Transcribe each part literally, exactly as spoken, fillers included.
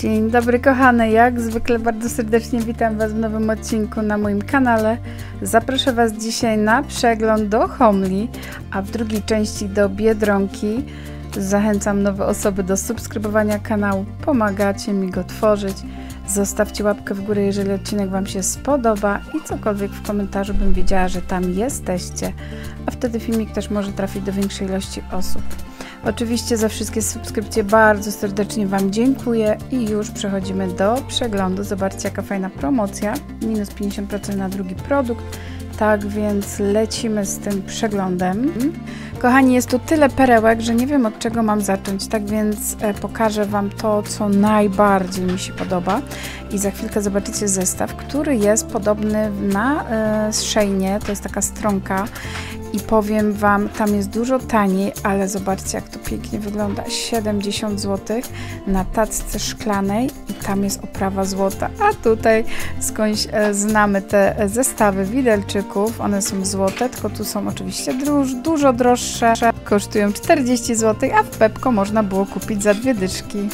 Dzień dobry kochane, jak zwykle bardzo serdecznie witam Was w nowym odcinku na moim kanale. Zaproszę Was dzisiaj na przegląd do Homli, a w drugiej części do Biedronki. Zachęcam nowe osoby do subskrybowania kanału, pomagacie mi go tworzyć. Zostawcie łapkę w górę, jeżeli odcinek Wam się spodoba i cokolwiek w komentarzu, bym wiedziała, że tam jesteście, a wtedy filmik też może trafić do większej ilości osób. Oczywiście za wszystkie subskrypcje bardzo serdecznie Wam dziękuję i już przechodzimy do przeglądu. Zobaczcie, jaka fajna promocja, minus pięćdziesiąt procent na drugi produkt. Tak więc lecimy z tym przeglądem. Kochani, jest tu tyle perełek, że nie wiem, od czego mam zacząć, tak więc e, pokażę Wam to, co najbardziej mi się podoba i za chwilkę zobaczycie zestaw, który jest podobny na e, Sheinie, to jest taka stronka i powiem Wam, tam jest dużo taniej, ale zobaczcie, jak to pięknie wygląda, siedemdziesiąt złotych na tacce szklanej i tam jest oprawa złota, a tutaj skądś e, znamy te zestawy widelczyków, one są złote, tylko tu są oczywiście druż, dużo droższe, kosztują czterdzieści złotych, a w Pepco można było kupić za dwie dyszki.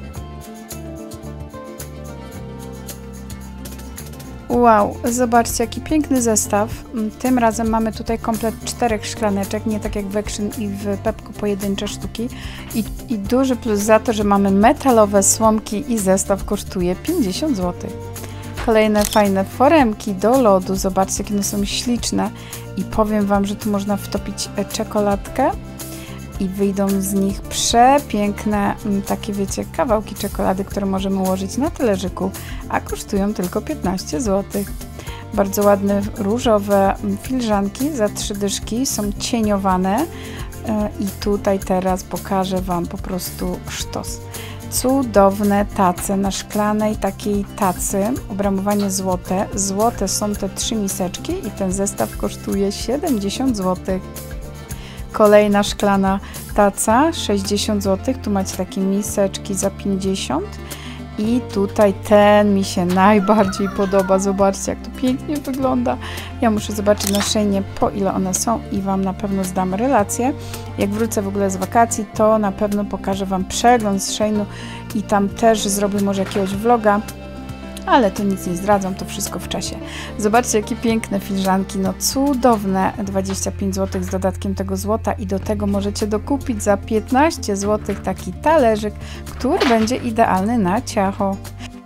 Wow, zobaczcie, jaki piękny zestaw. Tym razem mamy tutaj komplet czterech szklaneczek, nie tak jak w Action i w Pepco pojedyncze sztuki. I, I duży plus za to, że mamy metalowe słomki i zestaw kosztuje pięćdziesiąt złotych. Kolejne fajne foremki do lodu, zobaczcie, jakie one są śliczne. I powiem Wam, że tu można wtopić czekoladkę i wyjdą z nich przepiękne, takie wiecie, kawałki czekolady, które możemy ułożyć na talerzyku, a kosztują tylko piętnaście złotych. Bardzo ładne różowe filiżanki za trzy dyszki, są cieniowane i tutaj teraz pokażę Wam po prostu sztos. Cudowne tace na szklanej takiej tacy, obramowanie złote. Złote są te trzy miseczki i ten zestaw kosztuje siedemdziesiąt złotych. Kolejna szklana taca, sześćdziesiąt złotych, tu macie takie miseczki za pięćdziesiąt i tutaj ten mi się najbardziej podoba, zobaczcie, jak to pięknie wygląda. Ja muszę zobaczyć na Sheinie, po ile one są i Wam na pewno zdam relację. Jak wrócę w ogóle z wakacji, to na pewno pokażę Wam przegląd z Sheinu i tam też zrobię może jakiegoś vloga. Ale to nic nie zdradzam, to wszystko w czasie. Zobaczcie, jakie piękne filiżanki, no cudowne, dwadzieścia pięć złotych z dodatkiem tego złota i do tego możecie dokupić za piętnaście złotych taki talerzyk, który będzie idealny na ciacho.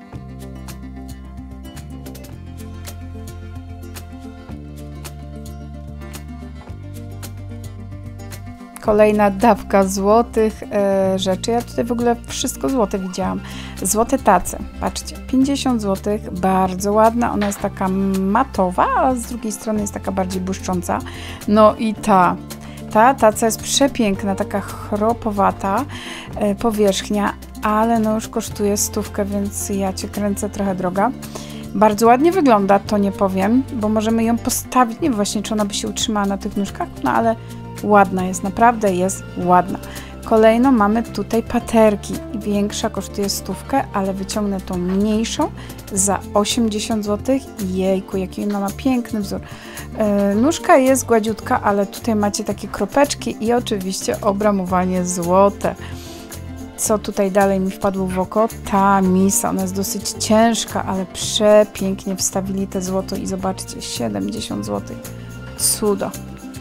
Kolejna dawka złotych e, rzeczy. Ja tutaj w ogóle wszystko złote widziałam. Złote tace. Patrzcie, pięćdziesiąt złotych. Bardzo ładna. Ona jest taka matowa, a z drugiej strony jest taka bardziej błyszcząca. No i ta. Ta taca jest przepiękna, taka chropowata e, powierzchnia, ale no już kosztuje stówkę, więc ja Cię kręcę, trochę droga. Bardzo ładnie wygląda, to nie powiem, bo możemy ją postawić. Nie wiem właśnie, czy ona by się utrzymała na tych nóżkach, no ale ładna jest, naprawdę jest ładna. Kolejno mamy tutaj paterki. Większa kosztuje stówkę, ale wyciągnę tą mniejszą za osiemdziesiąt złotych. Jejku, jaki ona ma piękny wzór. Yy, nóżka jest gładziutka, ale tutaj macie takie kropeczki i oczywiście obramowanie złote. Co tutaj dalej mi wpadło w oko? Ta misa, ona jest dosyć ciężka, ale przepięknie wstawili te złoto i zobaczcie, siedemdziesiąt złotych. Cudo.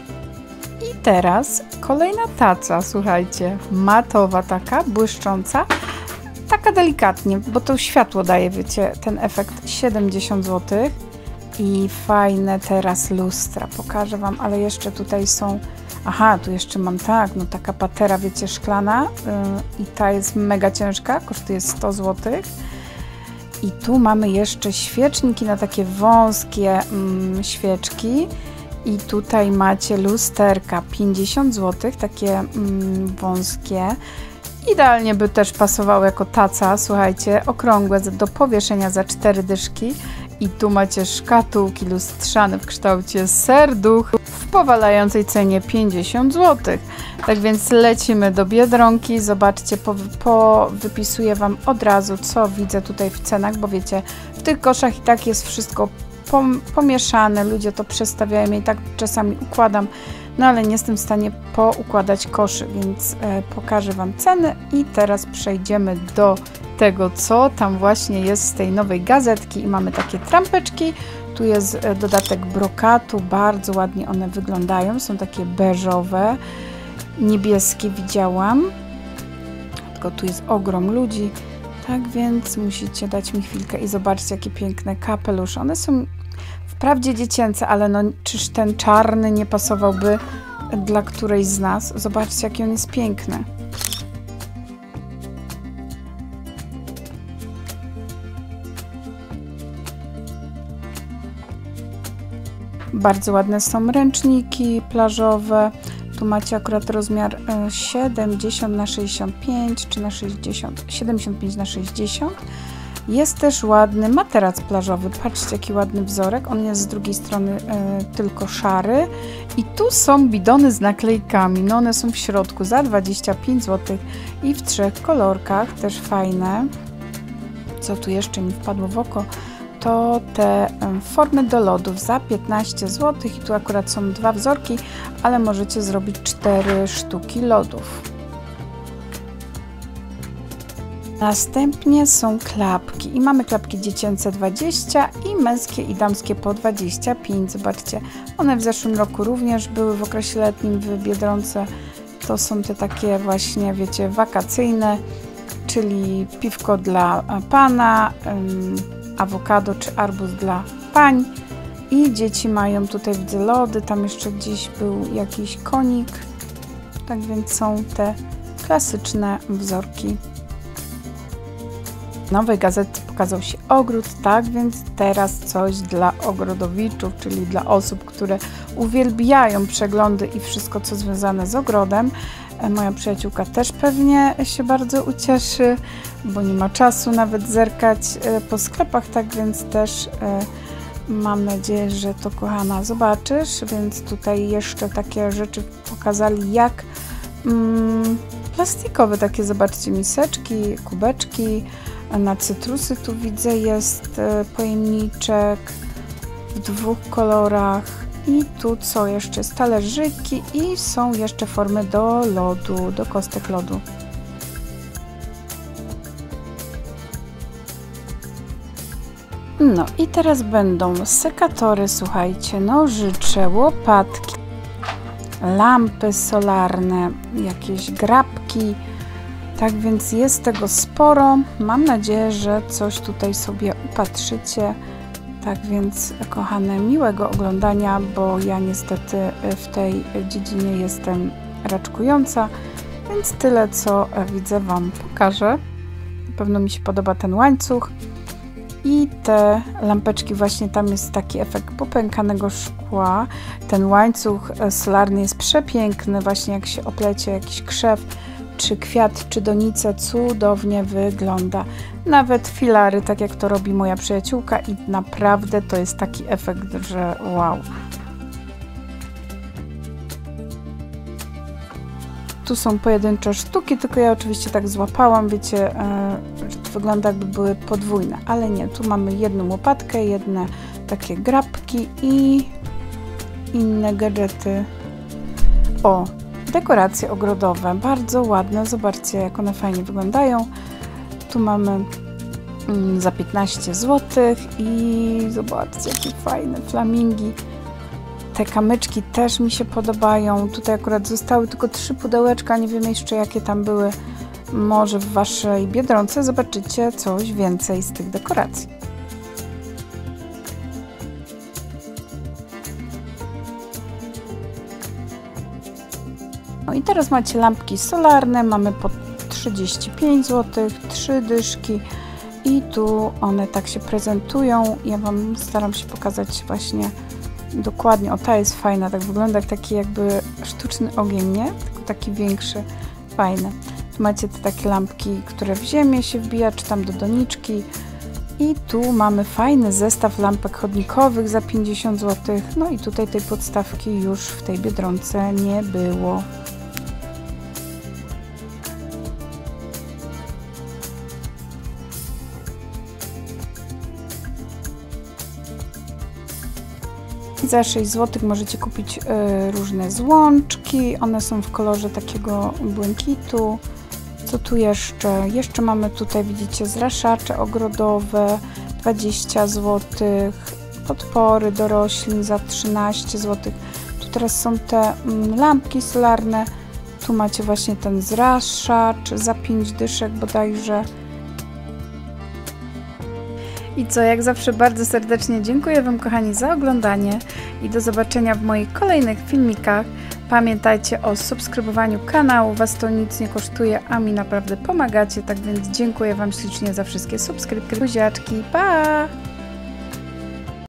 I teraz kolejna taca, słuchajcie, matowa taka, błyszcząca, taka delikatnie, bo to światło daje, wiecie, ten efekt, siedemdziesiąt złotych i fajne teraz lustra, pokażę Wam, ale jeszcze tutaj są, aha, tu jeszcze mam tak, no taka patera, wiecie, szklana yy, i ta jest mega ciężka, kosztuje sto złotych. I tu mamy jeszcze świeczniki na takie wąskie mm, świeczki. I tutaj macie lusterka, pięćdziesiąt złotych, takie mm, wąskie. Idealnie by też pasowały jako taca, słuchajcie, okrągłe do powieszenia za cztery dyszki. I tu macie szkatułki lustrzane w kształcie serduch w powalającej cenie pięćdziesiąt złotych. Tak więc lecimy do Biedronki, zobaczcie, po, po, wypisuję Wam od razu, co widzę tutaj w cenach, bo wiecie, w tych koszach i tak jest wszystko pomieszane, ludzie to przestawiają, ja i tak czasami układam, no ale nie jestem w stanie poukładać koszy, więc e, pokażę Wam ceny i teraz przejdziemy do tego, co tam właśnie jest z tej nowej gazetki. I mamy takie trampeczki. Tu jest dodatek brokatu, bardzo ładnie one wyglądają. Są takie beżowe, niebieskie widziałam. Tylko tu jest ogrom ludzi. Tak więc musicie dać mi chwilkę i zobaczcie, jakie piękne kapelusze. One są wprawdzie dziecięce, ale no czyż ten czarny nie pasowałby dla którejś z nas? Zobaczcie, jaki on jest piękny. Bardzo ładne są ręczniki plażowe. Tu macie akurat rozmiar siedemdziesiąt na sześćdziesiąt pięć czy na sześćdziesiąt, siedemdziesiąt pięć na sześćdziesiąt. Jest też ładny materac plażowy. Patrzcie, jaki ładny wzorek. On jest z drugiej strony y, tylko szary. I tu są bidony z naklejkami. No one są w środku za dwadzieścia pięć złotych i w trzech kolorkach. Też fajne. Co tu jeszcze mi wpadło w oko? To te formy do lodów za piętnaście złotych i tu akurat są dwa wzorki, ale możecie zrobić cztery sztuki lodów. Następnie są klapki i mamy klapki dziecięce dwadzieścia i męskie i damskie po dwadzieścia pięć. Zobaczcie, one w zeszłym roku również były w okresie letnim w Biedronce. To są te takie właśnie, wiecie, wakacyjne, czyli piwko dla pana, awokado czy arbuz dla pań i dzieci mają tutaj, widzę, lody, tam jeszcze gdzieś był jakiś konik, tak więc są te klasyczne wzorki. W nowej gazecie pokazał się ogród, tak więc teraz coś dla ogrodowiczów, czyli dla osób, które uwielbiają przeglądy i wszystko, co związane z ogrodem. Moja przyjaciółka też pewnie się bardzo ucieszy, bo nie ma czasu nawet zerkać po sklepach, tak więc też mam nadzieję, że to, kochana, zobaczysz. Więc tutaj jeszcze takie rzeczy pokazali, jak mm, plastikowe takie, zobaczcie, miseczki, kubeczki. Na cytrusy tu widzę jest pojemniczek w dwóch kolorach. I tu co jeszcze? Talerzyki i są jeszcze formy do lodu, do kostek lodu. No i teraz będą sekatory, słuchajcie, nożycze, łopatki, lampy solarne, jakieś grabki. Tak więc jest tego sporo. Mam nadzieję, że coś tutaj sobie upatrzycie. Tak więc, kochane, miłego oglądania, bo ja niestety w tej dziedzinie jestem raczkująca, więc tyle, co widzę, Wam pokażę. Na pewno mi się podoba ten łańcuch i te lampeczki, właśnie tam jest taki efekt popękanego szkła. Ten łańcuch solarny jest przepiękny, właśnie jak się oplecie jakiś krzew, czy kwiat, czy donicę, cudownie wygląda. Nawet filary, tak jak to robi moja przyjaciółka i naprawdę to jest taki efekt, że wow. Tu są pojedyncze sztuki, tylko ja oczywiście tak złapałam, wiecie, że to wygląda, jakby były podwójne, ale nie, tu mamy jedną łopatkę, jedne takie grabki i inne gadżety. O, dekoracje ogrodowe, bardzo ładne, zobaczcie, jak one fajnie wyglądają. Tu mamy mm, za piętnaście złotych i zobaczcie, jakie fajne flamingi. Te kamyczki też mi się podobają. Tutaj akurat zostały tylko trzy pudełeczka, nie wiem jeszcze, jakie tam były. Może w Waszej Biedronce zobaczycie coś więcej z tych dekoracji. No i teraz macie lampki solarne, mamy po trzydzieści pięć złotych, trzy dyszki i tu one tak się prezentują. Ja Wam staram się pokazać właśnie dokładnie. O, ta jest fajna, tak wygląda jak taki jakby sztuczny ogień, nie? Tylko taki większy, fajny. Tu macie te takie lampki, które w ziemię się wbija, czy tam do doniczki. I tu mamy fajny zestaw lampek chodnikowych za pięćdziesiąt złotych. No i tutaj tej podstawki już w tej Biedronce nie było. Za sześć złotych możecie kupić y, różne złączki. One są w kolorze takiego błękitu. Co tu jeszcze? Jeszcze mamy tutaj, widzicie, zraszacze ogrodowe, dwadzieścia złotych, podpory do roślin za trzynaście złotych. Tu teraz są te mm, lampki solarne. Tu macie właśnie ten zraszacz za pięć dyszek bodajże. I co, jak zawsze bardzo serdecznie dziękuję Wam, kochani, za oglądanie i do zobaczenia w moich kolejnych filmikach. Pamiętajcie o subskrybowaniu kanału, Was to nic nie kosztuje, a mi naprawdę pomagacie, tak więc dziękuję Wam ślicznie za wszystkie subskrypcje. Buziaczki, pa!